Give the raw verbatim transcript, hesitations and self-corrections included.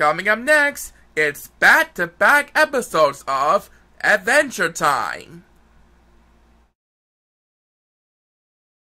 Coming up next, it's back-to-back episodes of Adventure Time.